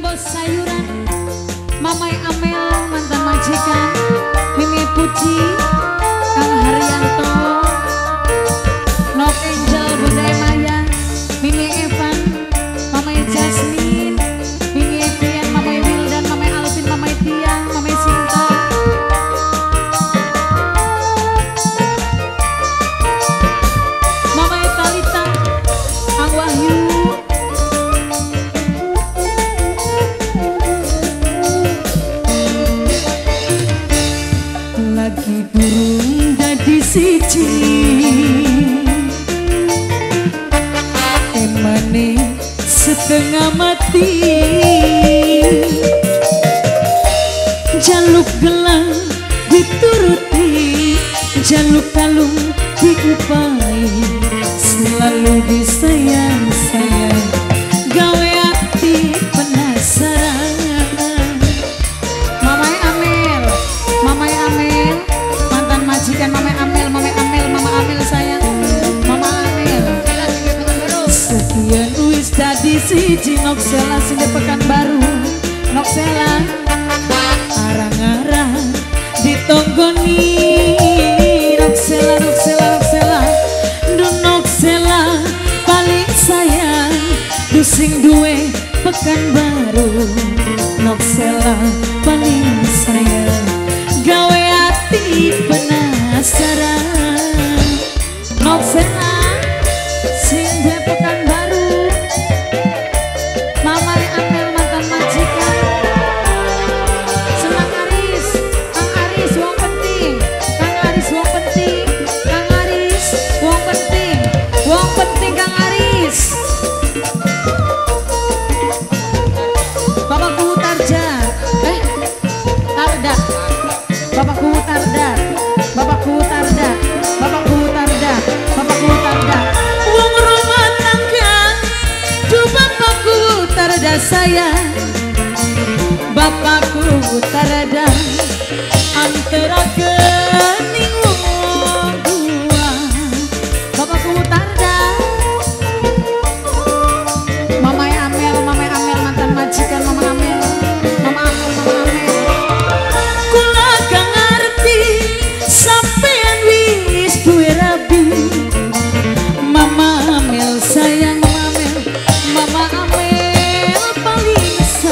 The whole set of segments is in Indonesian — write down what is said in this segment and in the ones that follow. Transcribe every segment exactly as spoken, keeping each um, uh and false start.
bos sayuran, Mamai Amel mantan majikan, Mimi Puji, Kang Haryanto, Nok Angel Bunda Maya, Mimi Evan, Mamai Jasmine, Mimi Evian, Mamai Wildan, Mamai Alvin, Mamai Tiang, Mamai Sinta, Mamai Talita, Kang Wahyu, lagi burung dadi siji emane setengah mati jaluk gelang dituruti jaluk kalung diupai selalu disayang-sayang gawe hati penasaran. Mamai Amel, Mamai Amel mantan majikan Mamai Amel, Mamai Amel, Mama Amel sayang, Mama Amel. Sekian wis dadi siji Noksela sing Pekanbaru, Noksela arang-arang ditonggoni Noksela, Noksela, Noksela, du Noksela paling sayang du sing duwe Pekanbaru, Noksela paling sayang gawe hati penasaran. Noksela sing duwe Pekanbaru, Mamai Amel mantan majikan, Senang Aris, Kang Aris wong penting, Kang Aris wong penting, Kang Aris wong penting, wong penting Kang Aris. Bapakku Tarja, eh Tarda, Bapakku Tarda, Bapakku Tarda, Bapakku Tarda, Bapakku Tarda. Wong rumah tangga, du bapakku Tarda sayang, bapakku Tarda antara kening wong dua. Bapakku Tarda, Mamai Amel, Mamai Amel mantan majikan Mama Amel, Mama Amel, Mama Amel. Kula gak ngerti sampean wis duwe rabi. Mama Amel sayang, Mama Amel, Mama Amel paling sayang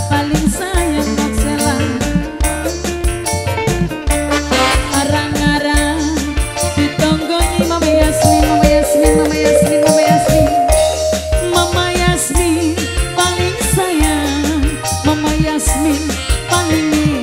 paling sayang Noxela. Arang-arang ditonggoni Mama Yasmin, Mama Yasmin, Mama Yasmin, Mama Yasmin. Mama Yasmin paling sayang, Mama Yasmin paling